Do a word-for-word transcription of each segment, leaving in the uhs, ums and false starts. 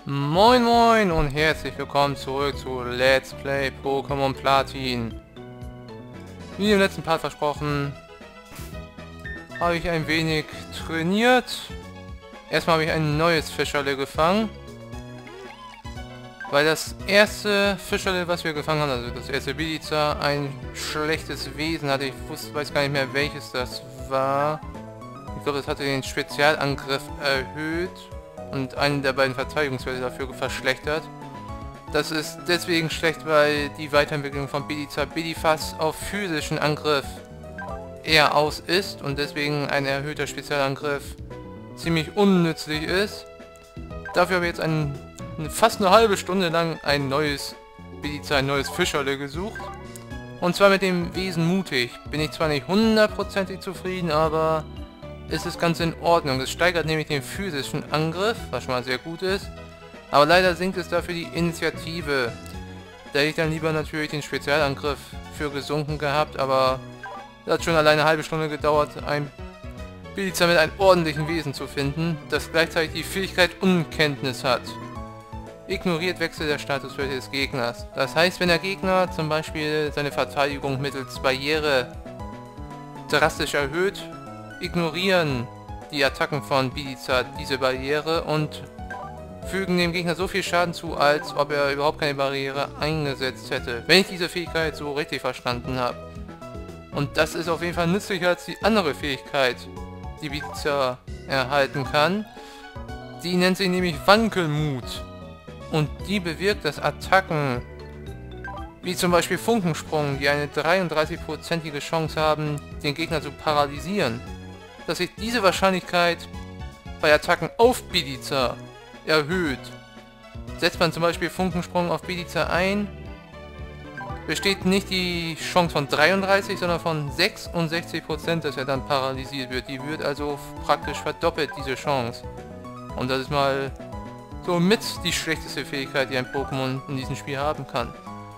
Moin moin und herzlich willkommen zurück zu Let's Play Pokémon Platin. Wie im letzten Part versprochen, habe ich ein wenig trainiert. Erstmal habe ich ein neues Fischerle gefangen. Weil das erste Fischerle, was wir gefangen haben, also das erste Biliza, ein schlechtes Wesen hatte. Ich wusste, weiß gar nicht mehr, welches das war. Ich glaube, das hatte den Spezialangriff erhöht und einen der beiden Verteidigungswerte dafür verschlechtert. Das ist deswegen schlecht, weil die Weiterentwicklung von Biliza Bilifass auf physischen Angriff eher aus ist und deswegen ein erhöhter Spezialangriff ziemlich unnützlich ist. Dafür habe ich jetzt ein, fast eine halbe Stunde lang ein neues Biliza, ein neues Fischerle gesucht. Und zwar mit dem Wesen Mutig. Bin ich zwar nicht hundertprozentig zufrieden, aber es ist ganz in Ordnung. Es steigert nämlich den physischen Angriff, was schon mal sehr gut ist. Aber leider sinkt es dafür die Initiative. Da hätte ich dann lieber natürlich den Spezialangriff für gesunken gehabt, aber es hat schon alleine eine halbe Stunde gedauert, ein Biliza mit einem ordentlichen Wesen zu finden, das gleichzeitig die Fähigkeit Unkenntnis hat. Ignoriert Wechsel der Statuswerte des Gegners. Das heißt, wenn der Gegner zum Beispiel seine Verteidigung mittels Barriere drastisch erhöht, ignorieren die Attacken von Biliza diese Barriere und fügen dem Gegner so viel Schaden zu, als ob er überhaupt keine Barriere eingesetzt hätte. Wenn ich diese Fähigkeit so richtig verstanden habe. Und das ist auf jeden Fall nützlicher als die andere Fähigkeit, die Biliza erhalten kann. Die nennt sich nämlich Wankelmut. Und die bewirkt, dass Attacken wie zum Beispiel Funkensprung, die eine dreiunddreißig-prozentige Chance haben, den Gegner zu paralysieren, dass sich diese Wahrscheinlichkeit bei Attacken auf Biliza erhöht. Setzt man zum Beispiel Funkensprung auf Biliza ein, besteht nicht die Chance von dreiunddreißig, sondern von sechsundsechzig Prozent, dass er dann paralysiert wird. Die wird also praktisch verdoppelt, diese Chance. Und das ist mal somit die schlechteste Fähigkeit, die ein Pokémon in diesem Spiel haben kann.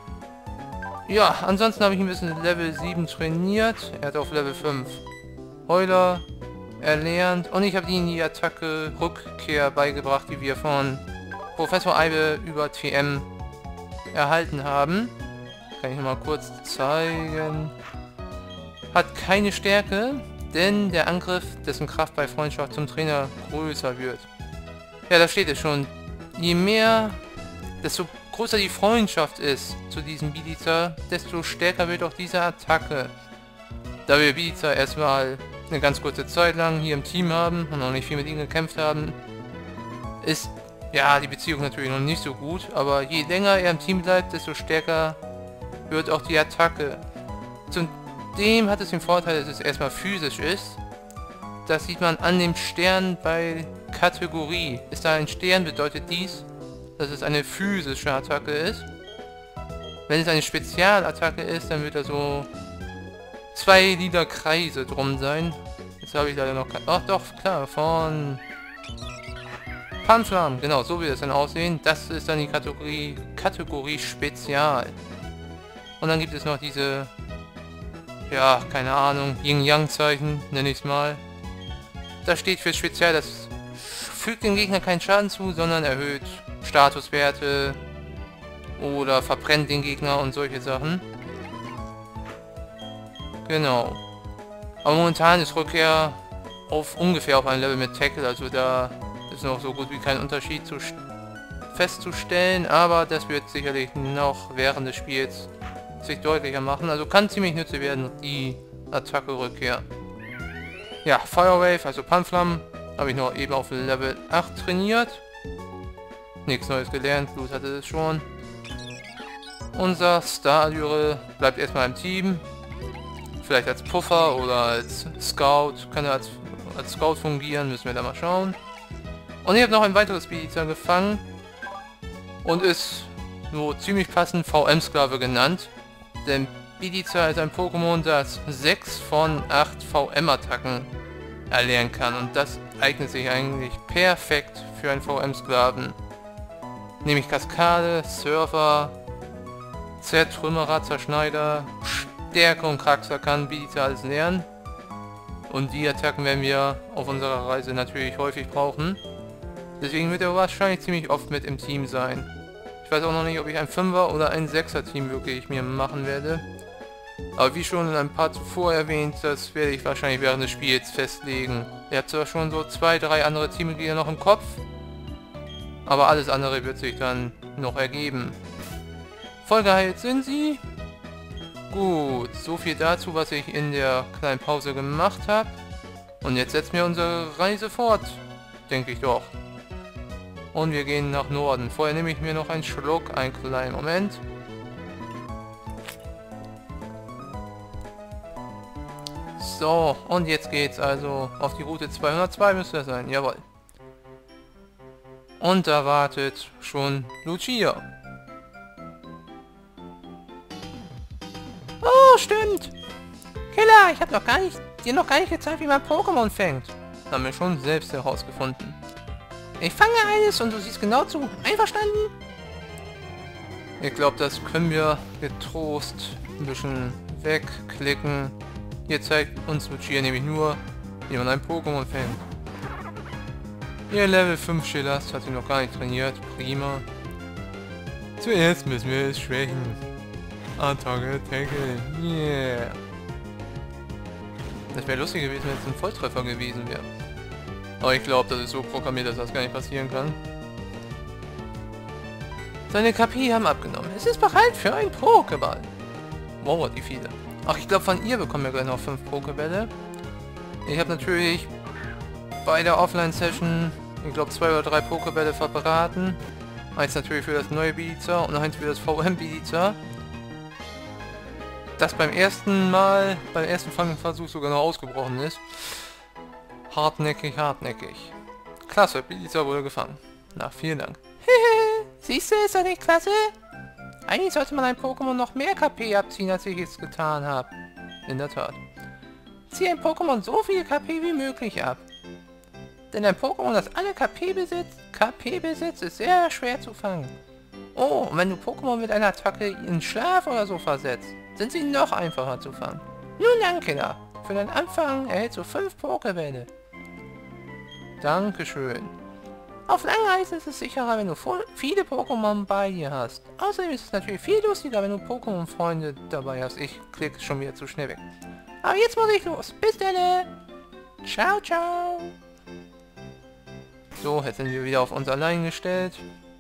Ja, ansonsten habe ich ein bisschen Level sieben trainiert. Er hat auf Level fünf Heuler erlernt und ich habe ihnen die Attacke Rückkehr beigebracht, die wir von Professor Eibe über T M erhalten haben. Kann ich noch mal kurz zeigen. Hat keine Stärke, denn der Angriff, dessen Kraft bei Freundschaft zum Trainer größer wird. Ja, da steht es schon. Je mehr, desto größer die Freundschaft ist zu diesem Biliza, desto stärker wird auch diese Attacke. Da wir Biliza erstmal eine ganz kurze Zeit lang hier im Team haben und noch nicht viel mit ihm gekämpft haben, ist ja die Beziehung natürlich noch nicht so gut, aber je länger er im Team bleibt, desto stärker wird auch die Attacke. Zudem hat es den Vorteil, dass es erstmal physisch ist. Das sieht man an dem Stern bei Kategorie. Ist da ein Stern, bedeutet dies, dass es eine physische Attacke ist. Wenn es eine Spezialattacke ist, dann wird da so zwei lila Kreise drum sein. Jetzt habe ich leider noch kein... Ach doch, klar, von Panflam. Genau, so wird es dann aussehen. Das ist dann die Kategorie, Kategorie Spezial. Und dann gibt es noch diese, ja, keine Ahnung, Yin-Yang-Zeichen, nenne ich es mal. Das steht für Spezial, das fügt dem Gegner keinen Schaden zu, sondern erhöht Statuswerte oder verbrennt den Gegner und solche Sachen. Genau. Aber momentan ist Rückkehr auf ungefähr auf einem Level mit Tackle, also da ist noch so gut wie kein Unterschied zu festzustellen, aber das wird sicherlich noch während des Spiels sich deutlicher machen. Also kann ziemlich nützlich werden, die Attacke Rückkehr. Ja, Fire Wave, also Panflam, habe ich noch eben auf Level acht trainiert. Nichts Neues gelernt, Blut hatte es schon. Unser Star-Allure bleibt erstmal im Team. Vielleicht als Puffer oder als Scout. Kann er als, als Scout fungieren, müssen wir da mal schauen. Und ich habe noch ein weiteres Biliza gefangen. Und ist so ziemlich passend V M-Sklave genannt. Denn Biliza ist ein Pokémon, das sechs von acht V M-Attacken erlernen kann. Und das eignet sich eigentlich perfekt für einen V M-Sklaven. Nämlich Kaskade, Surfer, Zertrümmerer, Zerschneider, Stärke und Kraxer kann Biliza alles lernen. Und die Attacken werden wir auf unserer Reise natürlich häufig brauchen. Deswegen wird er wahrscheinlich ziemlich oft mit im Team sein. Ich weiß auch noch nicht, ob ich ein Fünfer oder ein Sechser Team wirklich mir machen werde. Aber wie schon in einem Part zuvor erwähnt, das werde ich wahrscheinlich während des Spiels festlegen. Ihr habt zwar schon so zwei, drei andere Teammitglieder noch im Kopf, aber alles andere wird sich dann noch ergeben. Vollgeheilt sind sie? Gut, so viel dazu, was ich in der kleinen Pause gemacht habe. Und jetzt setzen wir unsere Reise fort, denke ich doch. Und wir gehen nach Norden. Vorher nehme ich mir noch einen Schluck, einen kleinen Moment. So, und jetzt geht's also auf die Route zweihundertzwei müsste das sein, jawohl. Und da wartet schon Lucia. Oh, stimmt. Killer, ich habe noch gar nicht, dir noch gar nicht gezeigt, wie man Pokémon fängt. Haben wir schon selbst herausgefunden. Ich fange eines und du siehst genau zu. Einverstanden? Ich glaube, das können wir getrost ein bisschen wegklicken. Hier zeigt uns Lucia nämlich nur, wie man ein Pokémon fängt. Ihr Level fünf Schillast hat sie noch gar nicht trainiert. Prima. Zuerst müssen wir es schwächen. Attacke, Tackle. Yeah. Das wäre lustig gewesen, wenn es ein Volltreffer gewesen wäre. Aber ich glaube, das ist so programmiert, dass das gar nicht passieren kann. Seine K P haben abgenommen. Es ist bereit für ein Pokéball. Wow, die viele. Ach, ich glaube, von ihr bekommen wir gleich noch fünf Pokébälle. Ich habe natürlich bei der Offline-Session, ich glaube, zwei oder drei Pokébälle verbraten. Eins natürlich für das neue Biliza und eins für das V M Biliza. Das beim ersten Mal, beim ersten Fangversuch sogar noch ausgebrochen ist. Hartnäckig, hartnäckig. Klasse, Biliza wurde gefangen. Na, vielen Dank. Siehst du, ist das nicht klasse? Eigentlich sollte man ein Pokémon noch mehr K P abziehen, als ich es getan habe. In der Tat. Zieh ein Pokémon so viel K P wie möglich ab. Denn ein Pokémon, das alle K P besitzt, K P besitzt, ist sehr schwer zu fangen. Oh, und wenn du Pokémon mit einer Attacke in Schlaf oder so versetzt, sind sie noch einfacher zu fangen. Nun dann, Kinder. Für den Anfang erhältst du fünf Pokébälle. Dankeschön. Auf lange Reise ist es sicherer, wenn du viele Pokémon bei dir hast. Außerdem ist es natürlich viel lustiger, wenn du Pokémon-Freunde dabei hast. Ich klicke schon wieder zu schnell weg. Aber jetzt muss ich los. Bis dann. Ciao, ciao. So, jetzt sind wir wieder auf uns allein gestellt.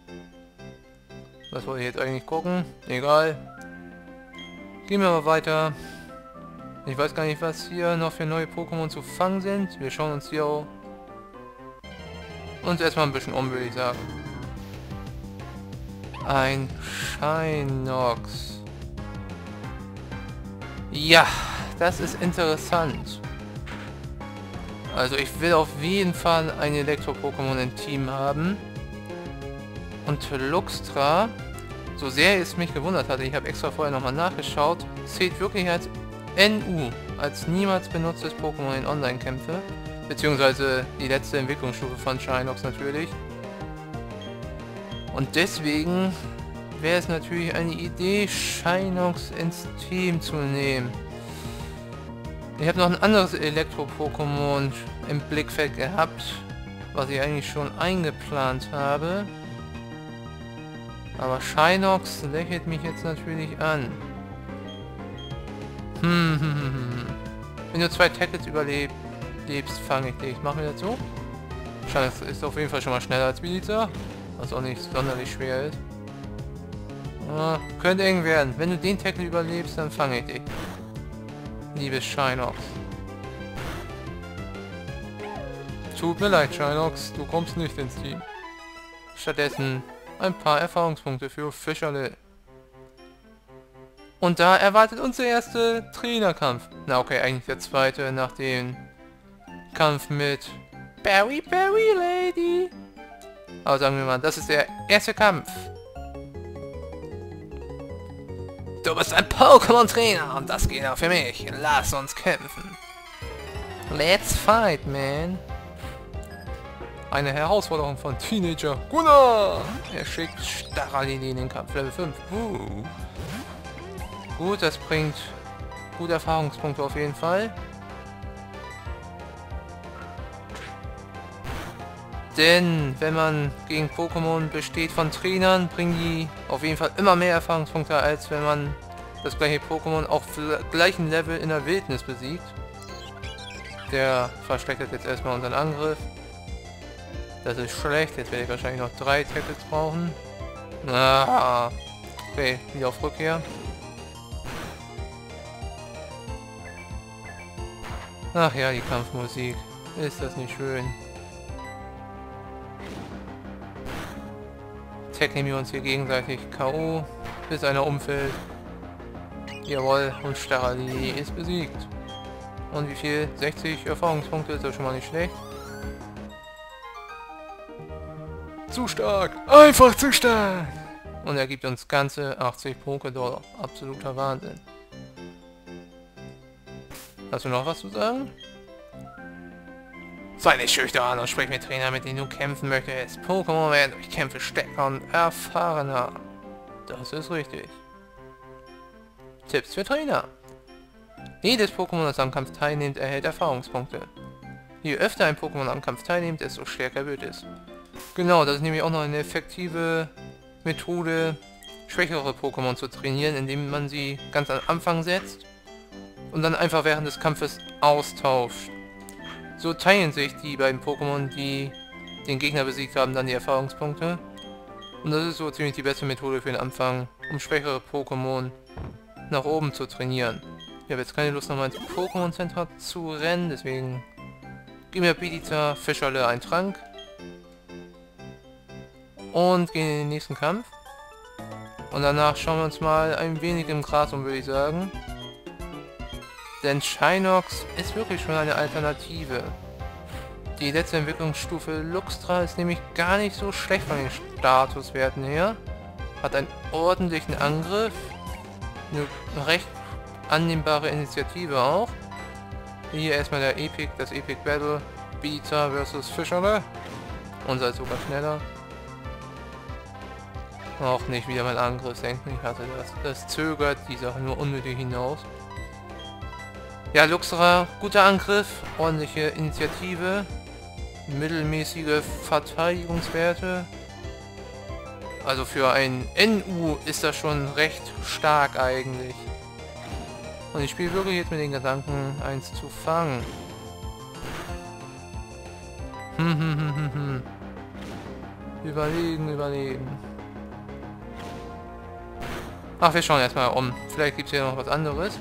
Was wollte ich jetzt eigentlich gucken? Egal. Gehen wir mal weiter. Ich weiß gar nicht, was hier noch für neue Pokémon zu fangen sind. Wir schauen uns hier auch uns erstmal ein bisschen um, würde ich sagen. Ein Shinox. Ja, das ist interessant. Also ich will auf jeden Fall ein Elektro-Pokémon im Team haben. Und Luxtra, so sehr es mich gewundert hatte, ich habe extra vorher nochmal nachgeschaut, zählt wirklich als N U, als niemals benutztes Pokémon in Online-Kämpfe. Beziehungsweise die letzte Entwicklungsstufe von Shinox natürlich. Und deswegen wäre es natürlich eine Idee, Shinox ins Team zu nehmen. Ich habe noch ein anderes Elektro-Pokémon im Blickfeld gehabt, was ich eigentlich schon eingeplant habe. Aber Shinox lächelt mich jetzt natürlich an. Hm, hm, hm, hm. Wenn du zwei Tackles überlebst, lebst, fange ich dich. Machen wir das so? Shinox ist auf jeden Fall schon mal schneller als Biliza, was auch nicht sonderlich schwer ist. Ah, könnte eng werden. Wenn du den Tackle überlebst, dann fange ich dich. Liebes Shinox. Tut mir leid, Shinox, du kommst nicht ins Team. Stattdessen ein paar Erfahrungspunkte für Fischerle. Und da erwartet uns der erste Trainerkampf. Na okay, eigentlich der zweite nach dem Kampf mit Berry Berry Lady. Aber sagen wir mal, das ist der erste Kampf. Du bist ein Pokémon-Trainer und das geht auch für mich. Lass uns kämpfen. Let's fight, man. Eine Herausforderung von Teenager Gunnar. Er schickt Staralini in den Kampf. Level fünf. Uh. Gut, das bringt gute Erfahrungspunkte auf jeden Fall. Denn wenn man gegen Pokémon besteht von Trainern, bringen die auf jeden Fall immer mehr Erfahrungspunkte, als wenn man das gleiche Pokémon auf gleichem Level in der Wildnis besiegt. Der verschlechtert jetzt erstmal unseren Angriff. Das ist schlecht, jetzt werde ich wahrscheinlich noch drei Tackles brauchen. Ah, okay, wieder auf Rückkehr. Ach ja, die Kampfmusik. Ist das nicht schön? Tackeln wir uns hier gegenseitig K O, bis einer umfällt. Jawohl, und Starali ist besiegt. Und wie viel? sechzig Erfahrungspunkte, ist das schon mal nicht schlecht. Zu stark! Einfach zu stark! Und er gibt uns ganze achtzig Pokédollar. Absoluter Wahnsinn. Hast du noch was zu sagen? Sei nicht schüchtern und sprich mit Trainern, mit denen du kämpfen möchtest. Pokémon werden durch Kämpfe stärker und erfahrener. Das ist richtig. Tipps für Trainer. Jedes Pokémon, das am Kampf teilnimmt, erhält Erfahrungspunkte. Je öfter ein Pokémon am Kampf teilnimmt, desto stärker wird es. Genau, das ist nämlich auch noch eine effektive Methode, schwächere Pokémon zu trainieren, indem man sie ganz am Anfang setzt und dann einfach während des Kampfes austauscht. So teilen sich die beiden Pokémon, die den Gegner besiegt haben, dann die Erfahrungspunkte. Und das ist so ziemlich die beste Methode für den Anfang, um schwächere Pokémon nach oben zu trainieren. Ich habe jetzt keine Lust, nochmal ins Pokémon-Center zu rennen, deswegen geben wir Pidita Fischerle einen Trank. Und gehen in den nächsten Kampf. Und danach schauen wir uns mal ein wenig im Gras um, würde ich sagen. Denn Shinox ist wirklich schon eine Alternative. Die letzte Entwicklungsstufe Luxtra ist nämlich gar nicht so schlecht von den Statuswerten her. Hat einen ordentlichen Angriff. Eine recht annehmbare Initiative auch. Hier erstmal der Epic, das Epic Battle. Pidita versus Fischerle. Unser ist sogar schneller. Auch nicht wieder mein Angriff senken. Ich hatte das. Das zögert die Sache nur unnötig hinaus. Ja, Luxra, guter Angriff, ordentliche Initiative, mittelmäßige Verteidigungswerte. Also für ein N U ist das schon recht stark eigentlich. Und ich spiele wirklich jetzt mit den Gedanken, eins zu fangen. Hm, hm, hm, hm, hm. Überlegen, überlegen. Ach, wir schauen erstmal um. Vielleicht gibt es hier noch was anderes.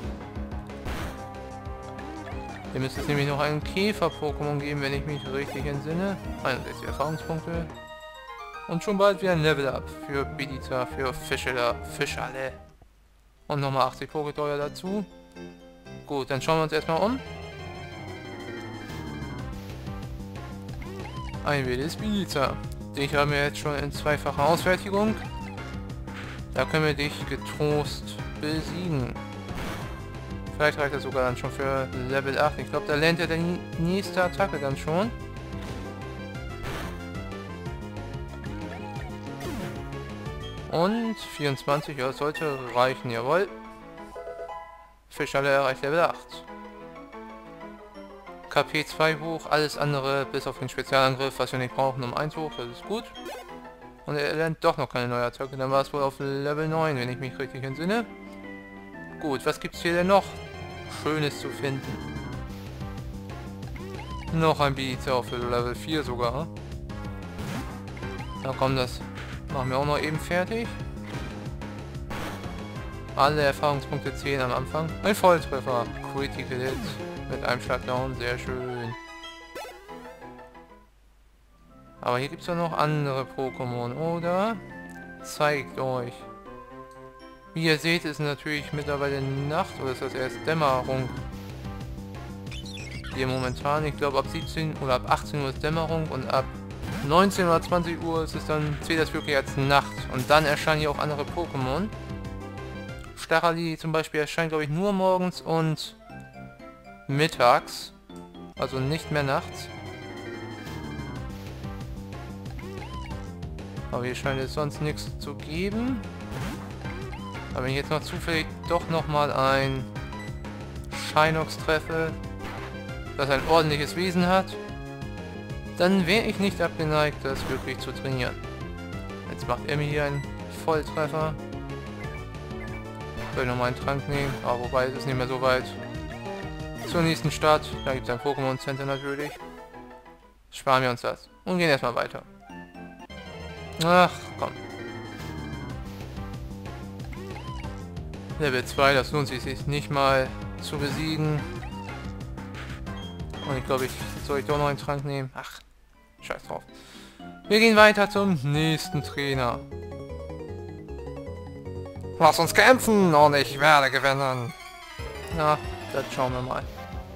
Hier müsste es nämlich noch einen Käfer-Pokémon geben, wenn ich mich richtig entsinne. einundsechzig Erfahrungspunkte. Und schon bald wieder ein Level-Up für Pidita, für Fischerle. Fischerle. Und nochmal achtzig Pokédollar dazu. Gut, dann schauen wir uns erstmal um. Ein wildes Pidita. Dich haben wir jetzt schon in zweifacher Ausfertigung. Da können wir dich getrost besiegen. Vielleicht reicht das sogar dann schon für Level acht. Ich glaube, da lernt er die nächste Attacke dann schon. Und vierundzwanzig, ja, sollte reichen, jawohl. Fischerle erreicht Level acht. K P zwei hoch, alles andere bis auf den Spezialangriff, was wir nicht brauchen, um eins hoch, das ist gut. Und er lernt doch noch keine neue Attacke, dann war es wohl auf Level neun, wenn ich mich richtig entsinne. Gut, was gibt's hier denn noch Schönes zu finden? Noch ein Pidita auf Level vier sogar. Na komm, das machen wir auch noch eben fertig. Alle Erfahrungspunkte zehn am Anfang. Ein Volltreffer. Critical Hit. Mit einem Schlag down. Sehr schön. Aber hier gibt es ja noch andere Pokémon, oder? Zeigt euch. Wie ihr seht, ist natürlich mittlerweile Nacht, oder ist das erst Dämmerung? Hier momentan, ich glaube ab siebzehn oder ab achtzehn Uhr ist Dämmerung und ab neunzehn oder zwanzig Uhr ist es dann, zählt das wirklich als Nacht. Und dann erscheinen hier auch andere Pokémon. Starali zum Beispiel erscheint, glaube ich, nur morgens und mittags. Also nicht mehr nachts. Aber hier scheint es sonst nichts zu geben. Aber wenn ich jetzt noch zufällig doch nochmal ein Shinox treffe, das ein ordentliches Wesen hat, dann wäre ich nicht abgeneigt, das wirklich zu trainieren. Jetzt macht er mir hier einen Volltreffer. Soll ich nochmal einen Trank nehmen? Aber wobei, es ist nicht mehr so weit. Zur nächsten Stadt. Da gibt es ein Pokémon Center natürlich. Sparen wir uns das. Und gehen erstmal weiter. Ach, komm. Level zwei, das lohnt sich nicht mal zu besiegen. Und ich glaube, ich soll ich doch noch einen Trank nehmen. Ach, scheiß drauf. Wir gehen weiter zum nächsten Trainer. Lass uns kämpfen und ich werde gewinnen. Na, das schauen wir mal.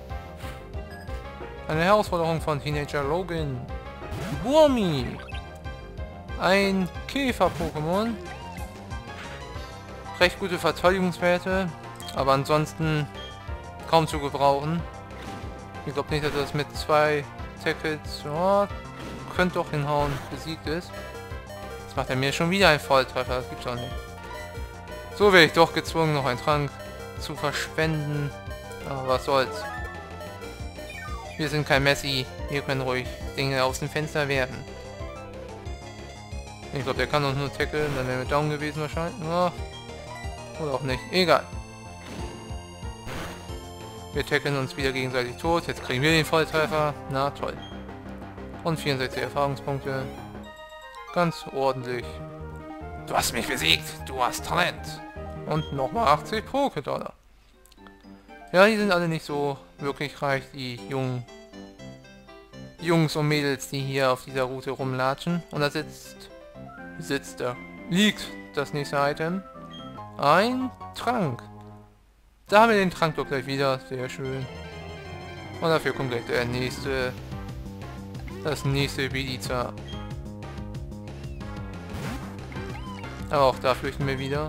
Eine Herausforderung von Teenager Logan. Burmi. Ein Käfer-Pokémon. Recht gute Verteidigungswerte, aber ansonsten kaum zu gebrauchen. Ich glaube nicht, dass das mit zwei Tackles, oh, könnte doch hinhauen, besiegt ist. Jetzt macht er mir schon wieder einen Volltreffer, das gibt's auch nicht. So wäre ich doch gezwungen, noch einen Trank zu verschwenden. Aber was soll's. Wir sind kein Messi, wir können ruhig Dinge aus dem Fenster werfen. Ich glaube, der kann uns nur tackeln, dann wäre wir down gewesen wahrscheinlich. Oh. Oder auch nicht. Egal. Wir tackeln uns wieder gegenseitig tot. Jetzt kriegen wir den Volltreffer. Na toll. Und vierundsechzig Erfahrungspunkte. Ganz ordentlich. Du hast mich besiegt. Du hast Talent. Und nochmal achtzig Poké-Dollar. Ja, die sind alle nicht so wirklich reich, die jungen Jungs und Mädels, die hier auf dieser Route rumlatschen. Und da sitzt... Sitzt da. Liegt das nächste Item. Ein Trank. Da haben wir den Trank doch gleich wieder. Sehr schön. Und dafür kommt gleich der nächste... Das nächste Beliza. Aber auch da flüchten wir wieder.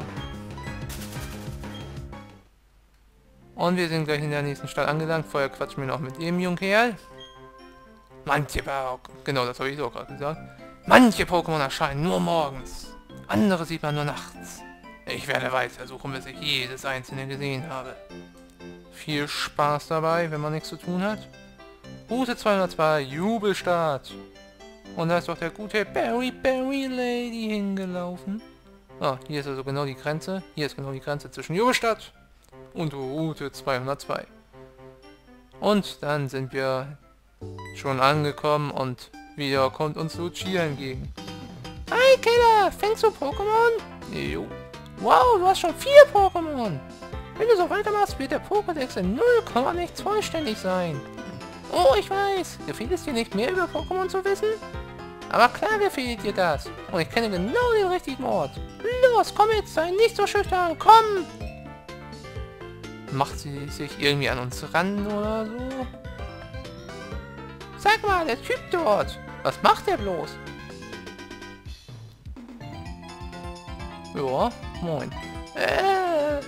Und wir sind gleich in der nächsten Stadt angelangt. Vorher quatschen wir noch mit dem jungen Kerl. Manche Pokémon... Genau, das habe ich so gerade gesagt. Manche Pokémon erscheinen nur morgens. Andere sieht man nur nachts. Ich werde weitersuchen, bis ich jedes einzelne gesehen habe. Viel Spaß dabei, wenn man nichts zu tun hat. Route zweihundertzwei, Jubelstart. Und da ist doch der gute Berry Berry Lady hingelaufen. Ah, hier ist also genau die Grenze. Hier ist genau die Grenze zwischen Jubelstadt und Route zweihundertzwei. Und dann sind wir schon angekommen und wieder kommt uns Lucia entgegen. Hi Killer, fängst du Pokémon? Jo. Wow, du hast schon vier Pokémon. Wenn du so weitermachst, wird der Pokédex in null Komma nichts vollständig sein. Oh, ich weiß. Gefällt es dir nicht mehr über Pokémon zu wissen? Aber klar gefällt dir das. Und ich kenne genau den richtigen Ort. Los, komm jetzt, sei nicht so schüchtern, komm! Macht sie sich irgendwie an uns ran oder so? Sag mal, der Typ dort, was macht der bloß? Ja, moin. Äh.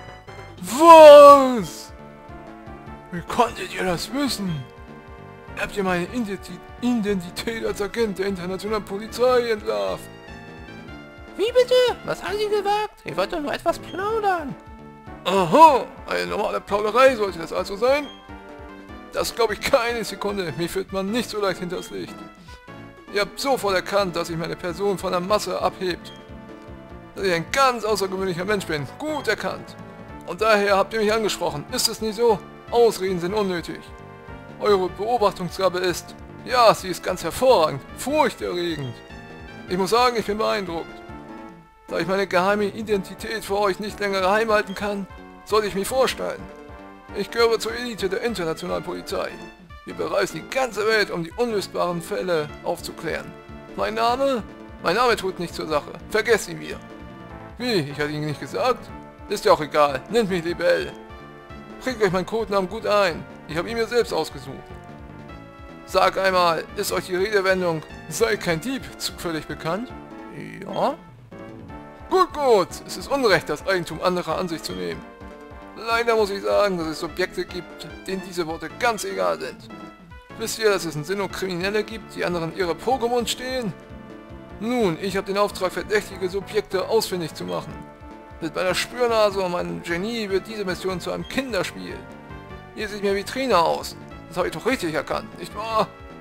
Was? Wie konntet ihr das wissen? Habt ihr meine Identität, Identität als Agent der internationalen Polizei entlarvt? Wie bitte? Was haben Sie gewagt? Ich wollte nur etwas plaudern. Aha, eine normale Plauderei sollte das also sein? Das glaube ich keine Sekunde. Mich führt man nicht so leicht hinters Licht. Ihr habt sofort erkannt, dass sich meine Person von der Masse abhebt. Dass ich ein ganz außergewöhnlicher Mensch bin. Gut erkannt. Und daher habt ihr mich angesprochen. Ist es nicht so? Ausreden sind unnötig. Eure Beobachtungsgabe ist... Ja, sie ist ganz hervorragend. Furchterregend. Ich muss sagen, ich bin beeindruckt. Da ich meine geheime Identität vor euch nicht länger geheim halten kann, sollte ich mich vorstellen. Ich gehöre zur Elite der internationalen Polizei. Wir bereisen die ganze Welt, um die unlösbaren Fälle aufzuklären. Mein Name? Mein Name tut nichts zur Sache. Vergesst ihn mir. Wie? Ich hatte ihn nicht gesagt? Ist ja auch egal. Nennt mich Libelle. Prägt euch meinen Codenamen gut ein. Ich habe ihn mir selbst ausgesucht. Sag einmal, ist euch die Redewendung sei kein Dieb zufällig bekannt? Ja. Gut, gut. Es ist Unrecht, das Eigentum anderer an sich zu nehmen. Leider muss ich sagen, dass es Subjekte gibt, denen diese Worte ganz egal sind. Wisst ihr, dass es in Sinnoh Kriminelle gibt, die anderen ihre Pokémon stehlen? Nun, ich habe den Auftrag, verdächtige Subjekte ausfindig zu machen. Mit meiner Spürnase und meinem Genie wird diese Mission zu einem Kinderspiel. Hier sieht mir wie Trainer aus. Das habe ich doch richtig erkannt, nicht wahr?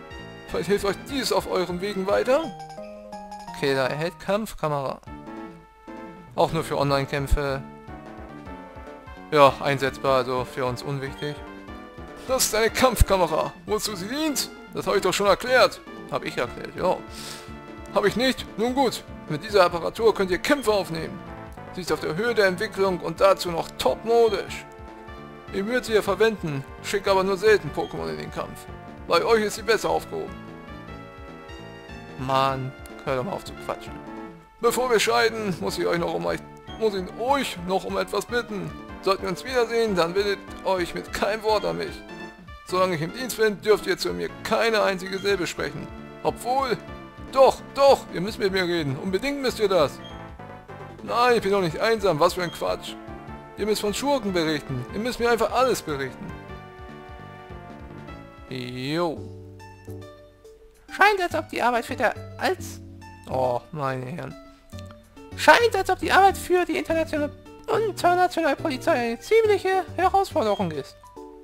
Vielleicht hilft euch dies auf euren Wegen weiter? Killer erhält Kampfkamera. Auch nur für Online-Kämpfe. Ja, einsetzbar, also für uns unwichtig. Das ist eine Kampfkamera. Wozu sie dient? Das habe ich doch schon erklärt. Hab ich erklärt, ja. Habe ich nicht? Nun gut. Mit dieser Apparatur könnt ihr Kämpfe aufnehmen. Sie ist auf der Höhe der Entwicklung und dazu noch topmodisch. Ihr würdet sie ja verwenden, schickt aber nur selten Pokémon in den Kampf. Bei euch ist sie besser aufgehoben. Mann, hör doch mal auf zu quatschen. Bevor wir scheiden, muss ich euch noch um, muss ich euch noch um etwas bitten. Sollten wir uns wiedersehen, dann bittet euch mit keinem Wort an mich. Solange ich im Dienst bin, dürft ihr zu mir keine einzige Silbe sprechen. Obwohl... Doch, doch, ihr müsst mit mir reden. Unbedingt müsst ihr das. Nein, ich bin doch nicht einsam, was für ein Quatsch. Ihr müsst von Schurken berichten. Ihr müsst mir einfach alles berichten. Jo. Scheint, als ob die Arbeit für der... als... Oh, meine Herren. Scheint, als ob die Arbeit für die internationale und internationale Polizei eine ziemliche Herausforderung ist.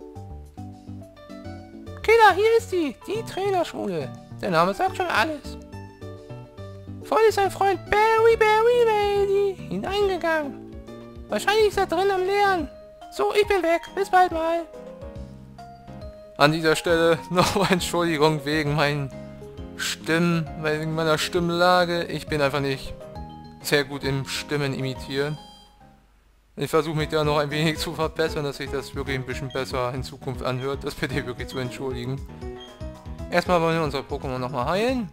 Killer, hier ist sie, die Trainerschule. Der Name sagt schon alles. Vorhin ist sein Freund Barry Barry Lady hineingegangen. Wahrscheinlich ist er drin am Lernen. So, ich bin weg. Bis bald mal. An dieser Stelle noch Entschuldigung wegen meinen Stimmen, wegen meiner Stimmlage. Ich bin einfach nicht sehr gut im Stimmen imitieren. Ich versuche mich da noch ein wenig zu verbessern, dass sich das wirklich ein bisschen besser in Zukunft anhört. Das bitte wirklich zu entschuldigen. Erstmal wollen wir unsere Pokémon nochmal heilen.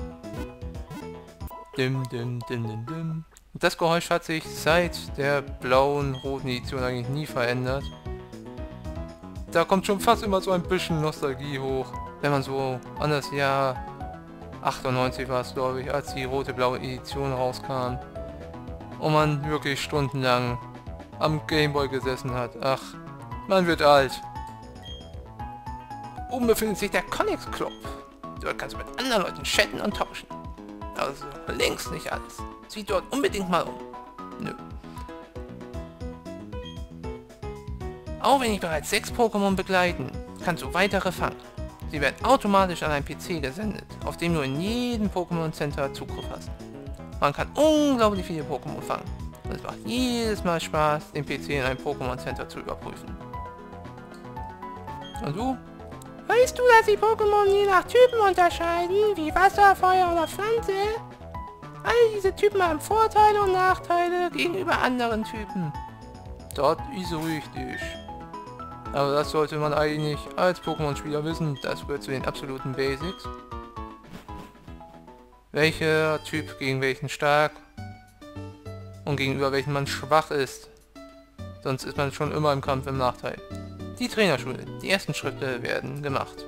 Dim, dim, dim, dim, dim. Das Geräusch hat sich seit der blauen, roten Edition eigentlich nie verändert. Da kommt schon fast immer so ein bisschen Nostalgie hoch, wenn man so an das Jahr achtundneunzig war es, glaube ich, als die rote-blaue Edition rauskam. Und man wirklich stundenlang am Gameboy gesessen hat. Ach, man wird alt. Oben befindet sich der Connex Club. Dort kannst du mit anderen Leuten chatten und tauschen. Also längst nicht alles. Sieh dort unbedingt mal um. Nö. Auch wenn ich bereits sechs Pokémon begleiten, kannst du weitere fangen. Sie werden automatisch an einen P C gesendet, auf dem du in jedem Pokémon Center Zugriff hast. Man kann unglaublich viele Pokémon fangen. Und es macht jedes Mal Spaß, den P C in einem Pokémon Center zu überprüfen. Und du? Weißt du, dass die Pokémon je nach Typen unterscheiden, wie Wasser, Feuer oder Pflanze? All diese Typen haben Vorteile und Nachteile gegenüber anderen Typen. Das ist richtig. Aber das sollte man eigentlich als Pokémon-Spieler wissen. Das gehört zu den absoluten Basics. Welcher Typ gegen welchen stark und gegenüber welchen man schwach ist. Sonst ist man schon immer im Kampf im Nachteil. Die Trainerschule. Die ersten Schritte werden gemacht.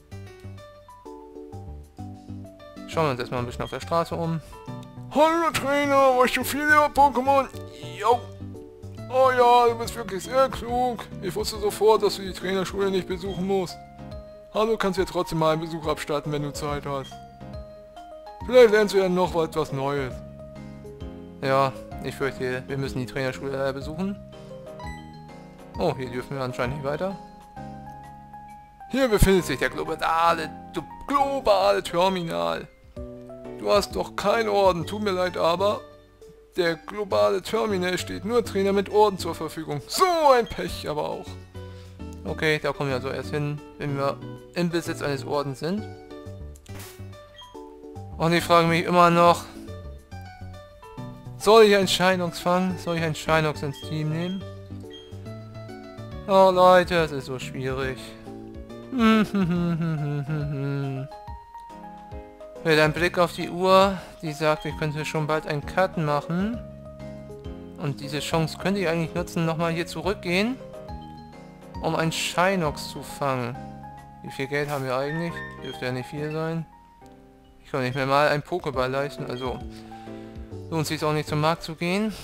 Schauen wir uns erstmal ein bisschen auf der Straße um. Hallo Trainer, weißt du viel über Pokémon? Jo. Oh ja, du bist wirklich sehr klug. Ich wusste sofort, dass du die Trainerschule nicht besuchen musst. Hallo, kannst du ja trotzdem mal einen Besuch abstatten, wenn du Zeit hast. Vielleicht lernst du ja noch etwas Neues. Ja, ich fürchte, wir müssen die Trainerschule besuchen. Oh, hier dürfen wir anscheinend nicht weiter. Hier befindet sich der globale, globale Terminal. Du hast doch keinen Orden, tut mir leid, aber der globale Terminal steht nur Trainer mit Orden zur Verfügung. So ein Pech aber auch. Okay, da kommen wir also erst hin, wenn wir im Besitz eines Ordens sind. Und ich frage mich immer noch, soll ich einen Shinox fangen? Soll ich einen Shinox ins Team nehmen? Oh Leute, das ist so schwierig. Mit einem Blick auf die Uhr, die sagt, ich könnte schon bald einen Cut machen. Und diese Chance könnte ich eigentlich nutzen, nochmal hier zurückgehen, um einen Shinox zu fangen. Wie viel Geld haben wir eigentlich? Dürfte ja nicht viel sein. Ich kann nicht mehr mal einen Pokéball leisten, also lohnt sich auch nicht zum Markt zu gehen.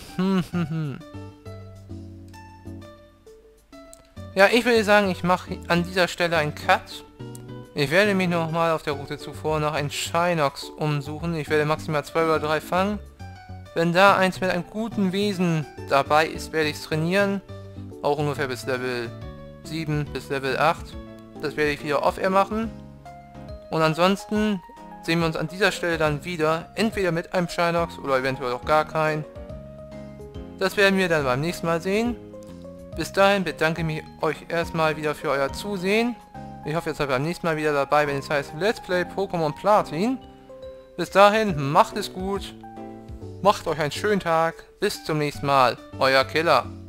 Ja, ich würde sagen, ich mache an dieser Stelle einen Cut. Ich werde mich nochmal auf der Route zuvor nach einem Shinox umsuchen. Ich werde maximal zwei oder drei fangen. Wenn da eins mit einem guten Wesen dabei ist, werde ich es trainieren. Auch ungefähr bis Level sieben bis Level acht. Das werde ich wieder off-air machen. Und ansonsten sehen wir uns an dieser Stelle dann wieder, entweder mit einem Shinox oder eventuell auch gar keinen. Das werden wir dann beim nächsten Mal sehen. Bis dahin bedanke ich mich euch erstmal wieder für euer Zusehen. Ich hoffe, ihr seid beim nächsten Mal wieder dabei, wenn es heißt Let's Play Pokémon Platin. Bis dahin, macht es gut, macht euch einen schönen Tag, bis zum nächsten Mal, euer Killer.